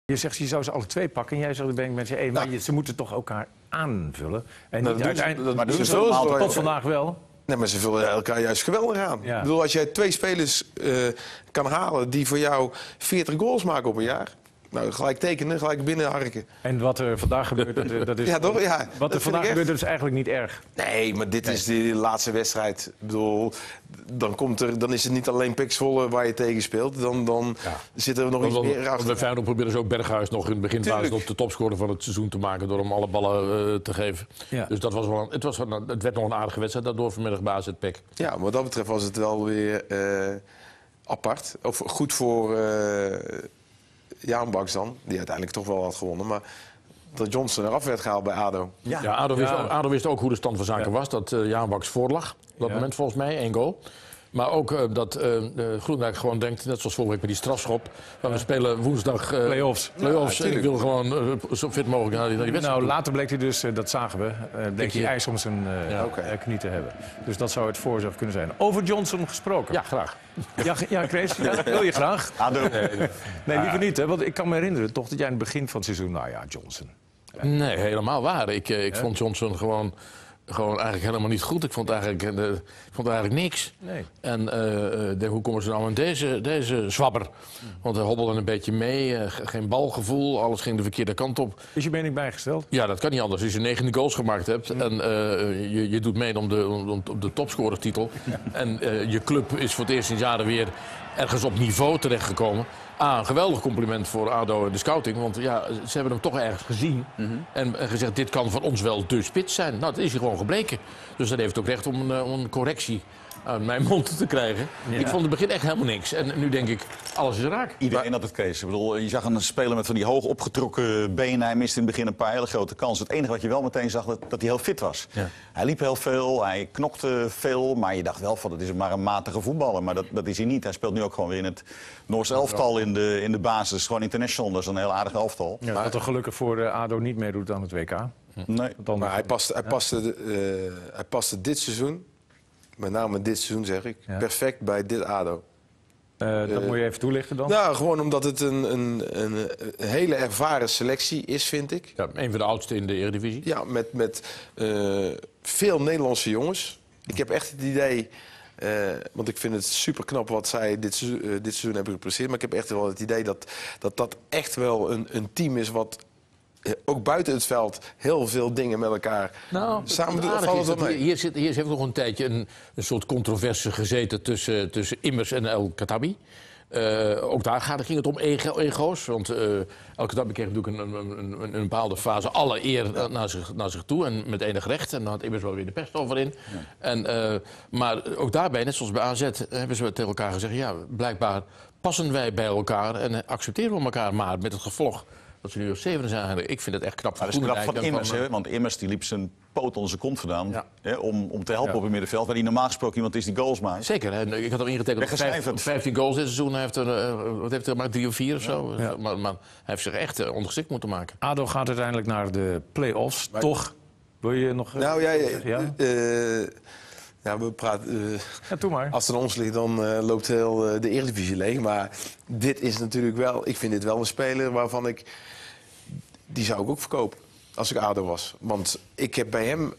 Je zegt, je zou ze alle twee pakken. En jij zegt, ben ik met je één. Maar ze moeten toch elkaar aanvullen. En niet uiteindelijk... Tot vandaag wel. Nee, maar ze vullen elkaar juist geweldig aan. Ja. Ik bedoel, als jij 2 spelers kan halen die voor jou 40 goals maken op een jaar... Nou, gelijk tekenen, gelijk binnenharken. En wat er vandaag gebeurt, dat is... Ja, toch? Ja, wat er vandaag gebeurt, dat is eigenlijk niet erg. Nee, maar dit is de laatste wedstrijd. Ik bedoel, dan is het niet alleen Pek Zwolle waar je tegen speelt. Dan zit er nog iets meer achter. Bij Feyenoord proberen ze ook Berghuis nog in het beginfase op de topscorer van het seizoen te maken... door hem alle ballen te geven. Ja. Dus dat was wel het werd nog een aardige wedstrijd daardoor vanmiddag bij AZ Pek. Ja, maar wat dat betreft was het wel weer apart. Of goed voor... Jaan Baks dan, die uiteindelijk toch wel had gewonnen. Maar dat Johnson eraf werd gehaald bij ADO. Ja, ADO wist ook hoe de stand van zaken was. Dat Jaan Baks voorlag. Op dat moment volgens mij, 1 goal. Maar ook dat Groenendijk gewoon denkt, net zoals vorige week bij die strafschop... we spelen woensdag play-offs. En ik wil gewoon zo fit mogelijk naar die wedstrijd. Nou, later bleek hij dus, dat zagen we, bleek hij ijs om zijn knie te hebben. Dus dat zou het voorzorg kunnen zijn. Over Johnson gesproken. Ja, graag. Ja, Chris, wil je graag? Nee, liever niet, hè? Want ik kan me herinneren toch dat jij in het begin van het seizoen... Nou ja, Johnson. Nee, helemaal waar. Ik vond Johnson gewoon eigenlijk helemaal niet goed. Ik vond eigenlijk niks. Nee. En hoe komen ze nou in deze zwabber? Want hij hobbelde een beetje mee, geen balgevoel, alles ging de verkeerde kant op. Is je mening bijgesteld? Ja, dat kan niet anders. Als je 9 goals gemaakt hebt en je doet mee om de topscorerstitel... en je club is voor het eerst in jaren weer ergens op niveau terechtgekomen... een geweldig compliment voor ADO en de scouting. Want ja, ze hebben hem toch ergens gezien. En gezegd, dit kan voor ons wel de spits zijn. Nou, dat is hij gewoon gebleken. Dus dat heeft ook recht om een correctie aan mijn mond te krijgen. Ja. Ik vond het begin echt helemaal niks. En nu denk ik, alles is raak. Iedereen had het, Kees. Ik bedoel, je zag een speler met van die hoog opgetrokken benen. Hij miste in het begin een paar hele grote kansen. Het enige wat je wel meteen zag, dat hij heel fit was. Ja. Hij liep heel veel, hij knokte veel. Maar je dacht wel van, dat is maar een matige voetballer. Maar dat is hij niet. Hij speelt nu ook gewoon weer in het Noors elftal in de basis. Gewoon international, dat is een heel aardig elftal. Ja, wat er gelukkig voor ADO niet meedoet aan het WK. Nee. Maar hij paste dit seizoen, met name dit seizoen zeg ik, perfect bij dit ADO. Dat moet je even toelichten dan? Nou, gewoon omdat het een hele ervaren selectie is, vind ik. Ja, een van de oudste in de Eredivisie. Ja, met veel Nederlandse jongens. Ik heb echt het idee, want ik vind het super knap wat zij dit seizoen hebben gepresteerd. Maar ik heb echt wel het idee dat echt wel een team is wat... ook buiten het veld heel veel dingen met elkaar samen doen. Hier heeft nog een tijdje een soort controverse gezeten tussen Immers en El Khattabi. Ook daar ging het om ego's. Want El Khattabi kreeg natuurlijk een bepaalde fase alle eer naar zich toe. En met enig recht. En dan had Immers wel weer de pest over in. Ja. Maar ook daarbij, net zoals bij AZ, hebben ze tegen elkaar gezegd... ja, blijkbaar passen wij bij elkaar en accepteren we elkaar maar met het gevolg... dat ze nu op 7 zijn eigenlijk. Ik vind het echt knap van Groenendijk. Dat is knap van Immers, want Immers die liep zijn poot onder zijn kont vandaan... om te helpen op het middenveld, waar hij normaal gesproken iemand is die goals maakt. Zeker, hè? Ik had hem ingetekend op 15 goals dit seizoen. Hij heeft er maar 3 of 4 of zo. Ja. Maar hij heeft zich echt ondergeschikt moeten maken. ADO gaat uiteindelijk naar de play-offs, toch? Wil je nog... Nou, ja, we praten... doe maar. Als het aan ons ligt, dan loopt heel de Eredivisie leeg. Maar dit is natuurlijk wel... Ik vind dit wel een speler waarvan die zou ik ook verkopen. Als ik ADO was. Want ik heb bij hem...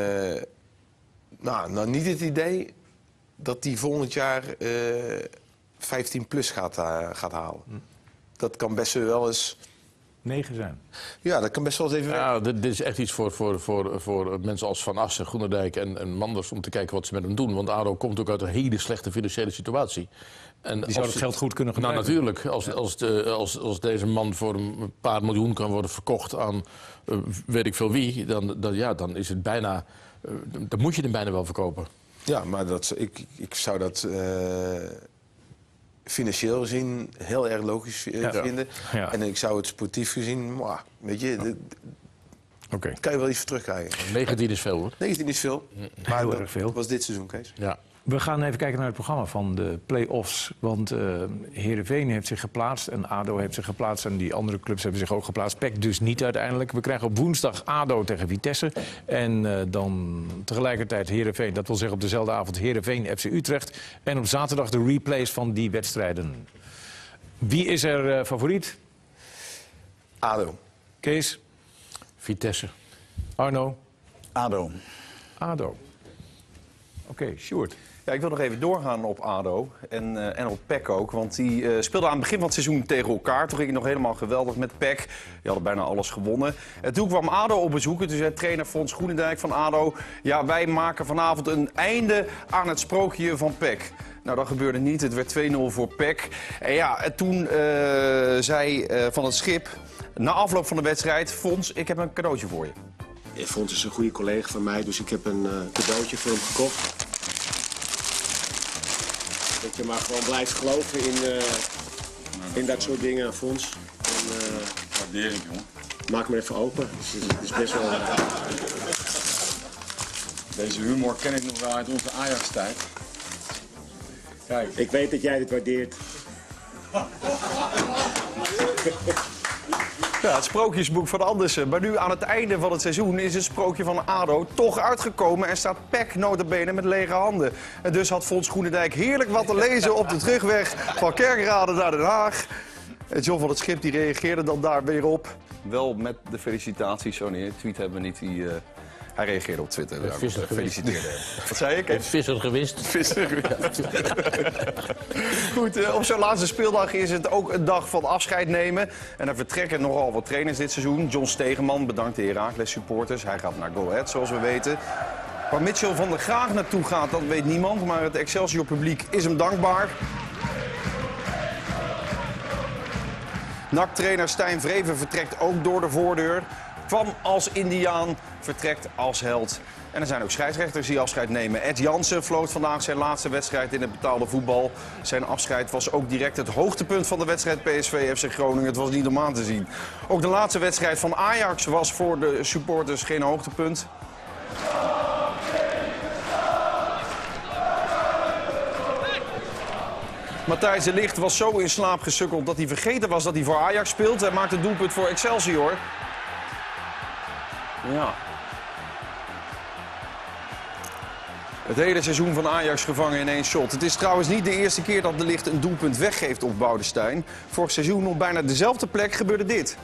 nou, niet het idee dat hij volgend jaar 15 plus gaat halen. Dat kan best wel eens... 9 zijn. Ja, dat kan best wel eens even... Ja, dit is echt iets voor mensen als Van Assen, Groenendijk en Manders... om te kijken wat ze met hem doen. Want ADO komt ook uit een hele slechte financiële situatie. En die zou het geld goed kunnen gebruiken. Nou, natuurlijk. Als deze man voor een paar miljoen kan worden verkocht aan weet ik veel wie... dan is het bijna... dan moet je hem bijna wel verkopen. Ja, maar ik zou dat... financieel gezien heel erg logisch vinden. Ja. En ik zou het sportief gezien, weet je, kan je wel iets voor terugkrijgen. 19 is veel, hoor. 19 is veel, maar heel erg veel. Was dit seizoen, Kees. Ja. We gaan even kijken naar het programma van de play-offs. Want Heerenveen heeft zich geplaatst en ADO heeft zich geplaatst. En die andere clubs hebben zich ook geplaatst. PEC dus niet uiteindelijk. We krijgen op woensdag ADO tegen Vitesse. En dan tegelijkertijd Heerenveen. Dat wil zeggen op dezelfde avond Heerenveen FC Utrecht. En op zaterdag de replays van die wedstrijden. Wie is er favoriet? ADO. Kees, Vitesse. Arno, ADO. ADO. Oké, Sjoerd. Ja, ik wil nog even doorgaan op ADO en op PEC ook. Want die speelden aan het begin van het seizoen tegen elkaar. Toen ging het nog helemaal geweldig met PEC. Die hadden bijna alles gewonnen. En toen kwam ADO op bezoek. Toen zei trainer Fons Groenendijk van ADO... ja, wij maken vanavond een einde aan het sprookje van PEC. Nou, dat gebeurde niet. Het werd 2-0 voor PEC. En ja, toen zei Van het Schip na afloop van de wedstrijd... Fons, ik heb een cadeautje voor je. Fons is een goede collega van mij, dus ik heb een cadeautje voor hem gekocht. Dat je maar gewoon blijft geloven in dat soort dingen, Fons. Waardeer ik, jongen. Maak me even open. Het is best wel... Deze humor ken ik nog wel uit onze Ajax-tijd. Kijk. Ik weet dat jij dit waardeert. Ja, het sprookjesboek van Andersen. Maar nu aan het einde van het seizoen is het sprookje van ADO toch uitgekomen... en staat PEC nota bene met lege handen. En dus had Fons Groenendijk heerlijk wat te lezen op de terugweg van Kerkrade naar Den Haag. En John van het Schip die reageerde dan daar weer op. Wel met de felicitaties, zo nee, tweet hebben we niet. Hij reageerde op Twitter. Feliciteerde hem. Wat zei ik? Visser gewist. Goed, op zo'n laatste speeldag is het ook een dag van afscheid nemen. En er vertrekken nogal wat trainers dit seizoen. John Stegeman bedankt de Heracles supporters. Hij gaat naar Go Ahead, zoals we weten. Waar Mitchell van der Graag naartoe gaat, dat weet niemand. Maar het Excelsior publiek is hem dankbaar. NAC-trainer Stijn Vreven vertrekt ook door de voordeur. Kwam als Indiaan, vertrekt als held. En er zijn ook scheidsrechters die afscheid nemen. Ed Jansen floot vandaag zijn laatste wedstrijd in het betaalde voetbal. Zijn afscheid was ook direct het hoogtepunt van de wedstrijd PSV-FC Groningen. Het was niet om aan te zien. Ook de laatste wedstrijd van Ajax was voor de supporters geen hoogtepunt. Matthijs de Ligt was zo in slaap gesukkeld dat hij vergeten was dat hij voor Ajax speelt. Hij maakte een doelpunt voor Excelsior. Ja. Het hele seizoen van Ajax gevangen in één shot. Het is trouwens niet de eerste keer dat de Ligt een doelpunt weggeeft op Boudestein. Vorig seizoen op bijna dezelfde plek gebeurde dit.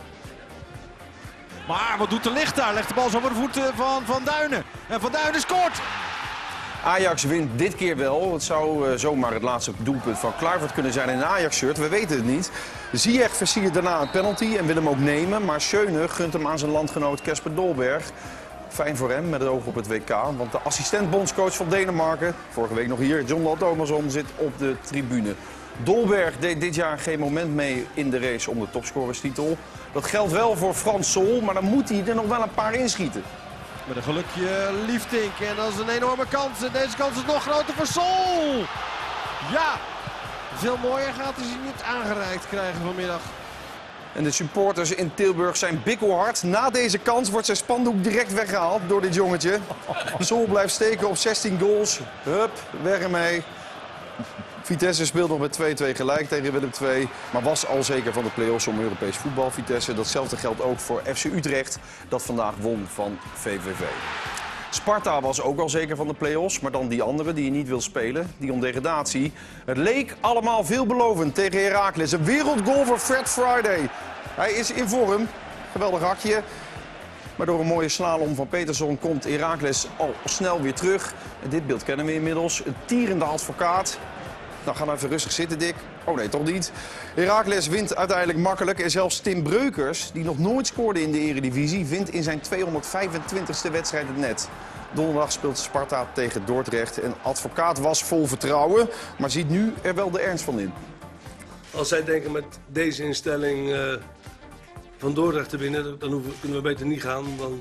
Maar wat doet de Ligt daar? Legt de bal zo voor de voeten van Van Duinen. En Van Duinen scoort! Ajax wint dit keer wel. Het zou zomaar het laatste doelpunt van Kluivert kunnen zijn in een Ajax-shirt. We weten het niet. Ziyech versiert daarna een penalty en wil hem ook nemen. Maar Schöne gunt hem aan zijn landgenoot Kasper Dolberg. Fijn voor hem met het oog op het WK. Want de assistent-bondscoach van Denemarken, vorige week nog hier, John Lal Thomasson, zit op de tribune. Dolberg deed dit jaar geen moment mee in de race om de topscorerstitel. Dat geldt wel voor Frans Sol, maar dan moet hij er nog wel een paar inschieten. Met een gelukje Liefdink. En dat is een enorme kans. En deze kans is nog groter voor Sol. Ja, veel mooier gaat hij ze niet aangereikt krijgen vanmiddag. En de supporters in Tilburg zijn bikkelhard. Na deze kans wordt zijn spandoek direct weggehaald door dit jongetje. Sol blijft steken op 16 goals. Hup, weg ermee. Vitesse speelt nog met 2-2 gelijk tegen Willem II. Maar was al zeker van de play-offs om Europees voetbal. Vitesse, datzelfde geldt ook voor FC Utrecht. Dat vandaag won van VVV. Sparta was ook al zeker van de play-offs. Maar dan die andere die je niet wil spelen. Die om degradatie. Het leek allemaal veelbelovend tegen Heracles. Een wereldgoal voor Fred Friday. Hij is in vorm. Geweldig hakje. Maar door een mooie slalom van Peterson komt Heracles al snel weer terug. En dit beeld kennen we inmiddels. Een tierende advocaat. Nou, ga nou even rustig zitten, Dick. Oh nee, toch niet. Heracles wint uiteindelijk makkelijk. En zelfs Tim Breukers, die nog nooit scoorde in de Eredivisie, vindt in zijn 225e wedstrijd het net. Donderdag speelt Sparta tegen Dordrecht. En advocaat was vol vertrouwen, maar ziet nu er wel de ernst van in. Als zij denken met deze instelling van Dordrecht te winnen, dan kunnen we beter niet gaan. Want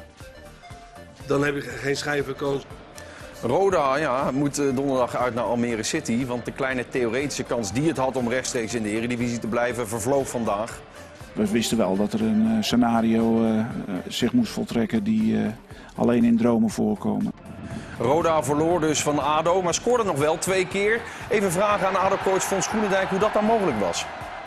dan heb je geen schijnverkans. Roda moet donderdag uit naar Almere City. Want de kleine theoretische kans die het had om rechtstreeks in de Eredivisie te blijven vervloog vandaag. We wisten wel dat er een scenario zich moest voltrekken die alleen in dromen voorkomen. Roda verloor dus van ADO, maar scoorde nog wel 2 keer. Even vragen aan ADO-coach Fons Groenendijk hoe dat dan mogelijk was.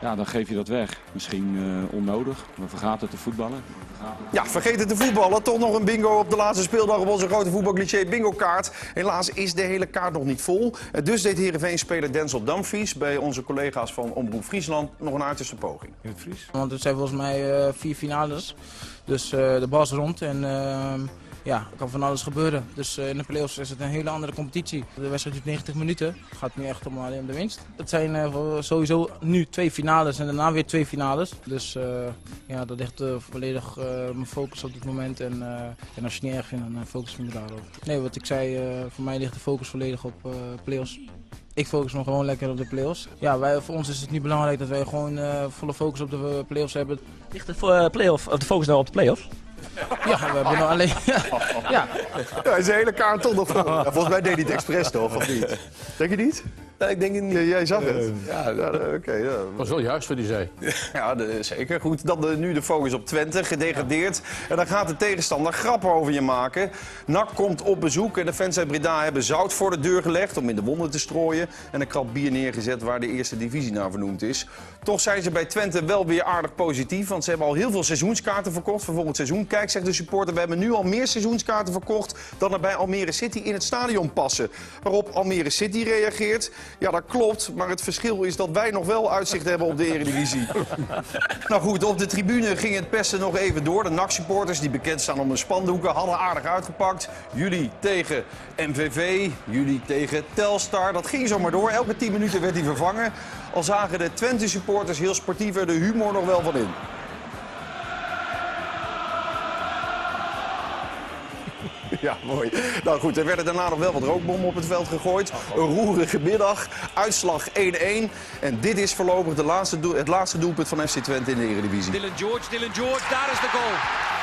Ja, dan geef je dat weg. Misschien onnodig. We vergaten te voetballen. Ja, vergeten te voetballen. Toch nog een bingo op de laatste speeldag op onze grote voetbalcliché bingo-kaart. Helaas is de hele kaart nog niet vol. Dus deed Heerenveen-speler Denzel Dumfries bij onze collega's van Omroep Friesland nog een uiterste poging. In het Fries? Want het zijn volgens mij 4 finales. Dus de bal is rond en ja, er kan van alles gebeuren. Dus in de play-offs is het een hele andere competitie. De wedstrijd duurt 90 minuten. Het gaat nu echt alleen om de winst. Het zijn sowieso nu 2 finales en daarna weer 2 finales. Dus ja, dat ligt volledig mijn focus op dit moment. En als je het niet erg vindt, dan focus ik me daarop. Nee, wat ik zei, voor mij ligt de focus volledig op play-offs. Ik focus me gewoon lekker op de play-offs. Ja, voor ons is het niet belangrijk dat wij gewoon volle focus op de play-offs hebben. Ligt de focus nou op de play-offs? Ja, we hebben nog alleen... ja. Ja, is de hele kaart toch nog vol. Ja, volgens mij deed hij het expres toch, of niet? Denk je niet? Nee, ik denk het niet. Jij zag het? Ja, oké. Ja. Dat was wel juist wat hij zei. Ja, zeker. Goed, dan nu de focus op Twente, gedegradeerd. En dan gaat de tegenstander grappen over je maken. NAC komt op bezoek en de fans uit Breda hebben zout voor de deur gelegd om in de wonden te strooien. En een krat bier neergezet waar de eerste divisie naar vernoemd is. Toch zijn ze bij Twente wel weer aardig positief, want ze hebben al heel veel seizoenskaarten verkocht voor volgend seizoen. Kijk, zegt de supporter, we hebben nu al meer seizoenskaarten verkocht dan er bij Almere City in het stadion passen. Waarop Almere City reageert. Ja, dat klopt, maar het verschil is dat wij nog wel uitzicht hebben op de Eredivisie. Nou goed, op de tribune ging het pesten nog even door. De NAC-supporters, die bekend staan om hun spandoeken, hadden aardig uitgepakt. Jullie tegen MVV, jullie tegen Telstar. Dat ging zomaar door. Elke 10 minuten werd hij vervangen. Al zagen de Twente-supporters heel sportief er de humor nog wel van in. Ja, mooi. Nou goed, er werden daarna nog wel wat rookbommen op het veld gegooid. Een roerige middag, uitslag 1-1. En dit is voorlopig het laatste doelpunt van FC Twente in de Eredivisie. Dylan George, daar is de goal.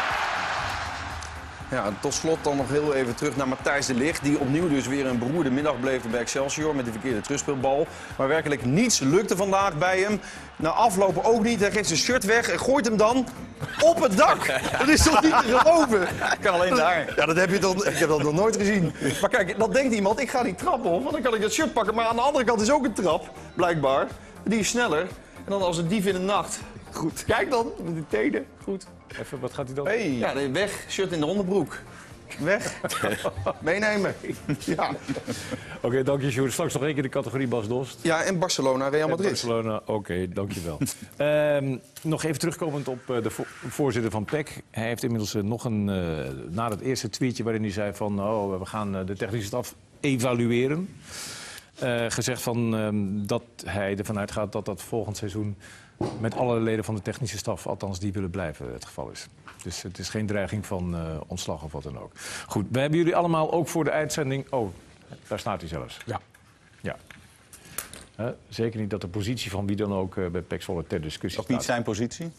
Ja, en tot slot dan nog heel even terug naar Matthijs de Ligt. Die opnieuw dus weer een beroerde middag bleef bij Excelsior met de verkeerde terugspeelbal. Maar werkelijk niets lukte vandaag bij hem. Na aflopen ook niet. Hij geeft zijn shirt weg en gooit hem dan op het dak. Dat is toch niet te geloven? Kan alleen daar. Ja, dat heb je toch, ik heb dat nog nooit gezien. Maar kijk, dan denkt iemand, ik ga die trap op, want dan kan ik dat shirt pakken. Maar aan de andere kant is ook een trap, blijkbaar. Die is sneller. En dan als een dief in de nacht. Goed. Kijk dan, met de tenen. Goed. Even, wat gaat hij dan? Hey. Ja, weg. Shirt in de onderbroek. Weg. Meenemen. Ja. Oké, dank je, Sjoerd. Straks nog één keer de categorie Bas Dost. Ja, en Barcelona, Real Madrid. Barcelona, oké, dankjewel. Nog even terugkomend op de voorzitter van PEC. Hij heeft inmiddels nog na het eerste tweetje waarin hij zei van... we gaan de technische staf evalueren. Gezegd van dat hij ervan uitgaat dat dat volgend seizoen... met alle leden van de technische staf, althans die willen blijven, het geval is. Dus het is geen dreiging van ontslag of wat dan ook. Goed, we hebben jullie allemaal ook voor de uitzending... Oh, daar staat hij zelfs. Ja. Ja. Zeker niet dat de positie van wie dan ook bij PEC Zwolle ter discussie staat. Of niet zijn positie?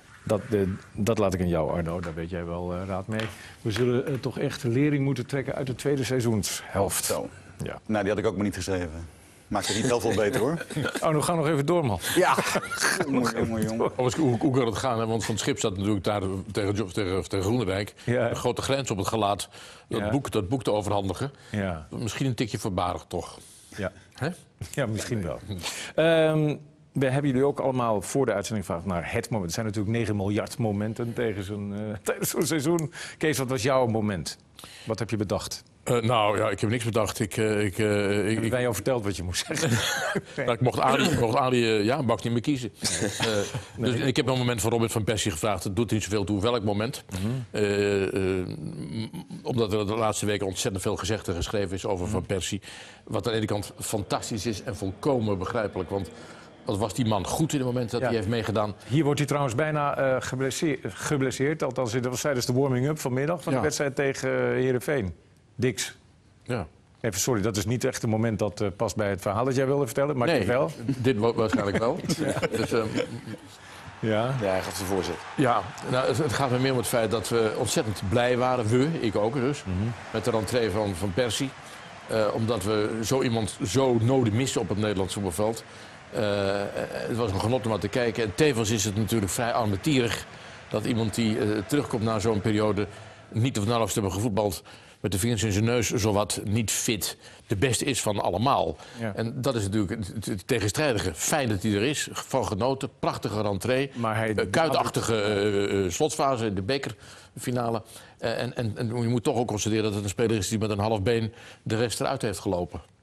Dat laat ik aan jou, Arno. Daar weet jij wel raad mee. We zullen toch echt lering moeten trekken uit de tweede seizoenshelft. Zo. Ja. Nou, die had ik ook maar niet geschreven. Maakt het niet heel veel beter, hoor. Arno, ga nog even door, man. Ja. Jongen. Hoe kan het gaan? Hè? Want Van het Schip staat natuurlijk daar tegen Groenewijk. Ja. Een grote grens op het gelaat. Dat boek te overhandigen. Ja. Misschien een tikje voorbarig, toch? Ja, Hè? ja misschien wel. We hebben jullie ook allemaal voor de uitzending gevraagd naar het moment. Er zijn natuurlijk 9 miljard momenten tijdens zo'n seizoen. Kees, wat was jouw moment? Wat heb je bedacht? Nou ja, ik heb niks bedacht. Heb jij jou verteld wat je moest zeggen? Nou, ik mocht Ali mag niet meer kiezen. Dus ik heb een moment van Robert van Persie gevraagd. Het doet niet zoveel toe welk moment. Omdat er de laatste weken ontzettend veel gezegd en geschreven is over Van Persie. Wat aan de ene kant fantastisch is en volkomen begrijpelijk. Want wat was die man goed in het moment dat hij heeft meegedaan. Hier wordt hij trouwens bijna geblesseerd. Althans, dat was tijdens de warming-up vanmiddag van de wedstrijd tegen Heerenveen. Dix. Ja. Even sorry, dat is niet echt het moment dat past bij het verhaal dat jij wilde vertellen. Maar nee, wel. Dit waarschijnlijk wel. Ja. Dus, ja, hij gaat zijn voorzet. Ja, nou, het gaat me meer om het feit dat we ontzettend blij waren. Ik ook dus. Met de rentree van Persie. Omdat we zo iemand zo nodig missen op het Nederlandse voetbalveld. Het was een genot om naar te kijken. En tevens is het natuurlijk vrij armetierig dat iemand die terugkomt na zo'n periode niet of nauwelijks te hebben gevoetbald, met de vingers in zijn neus zowat niet fit de beste is van allemaal. Ja. En dat is natuurlijk het tegenstrijdige. Fijn dat hij er is, van genoten, prachtige rentree. Maar kuitachtige slotfase in de bekerfinale. En je moet toch ook constateren dat het een speler is die met een half been de rest eruit heeft gelopen.